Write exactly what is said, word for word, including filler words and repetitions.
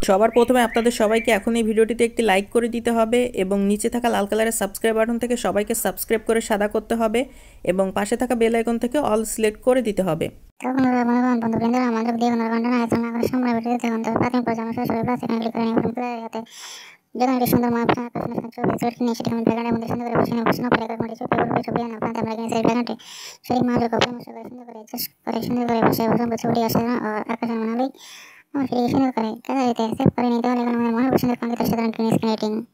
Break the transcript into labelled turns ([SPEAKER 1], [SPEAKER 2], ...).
[SPEAKER 1] সবার প্রথমে আপনাদের সবাইকে এখন এই ভিডিওটিতে একটি লাইক করে দিতে হবে এবং নিচে থাকা লাল কালারের সাবস্ক্রাইব বাটন থেকে সবাইকে সাবস্ক্রাইব করে সাদা করতে হবে এবং পাশে থাকা বেল আইকন থেকে অল সিলেক্ট করে দিতে হবে।
[SPEAKER 2] আমার ফিরে সুন্দর করে কাজা দিতে অ্যাকসেপ্ট করে নিতে হলে এখন আমাদের মহাপছন্দের কম্পিউটার সাধারণ স্ক্রিন রেটিং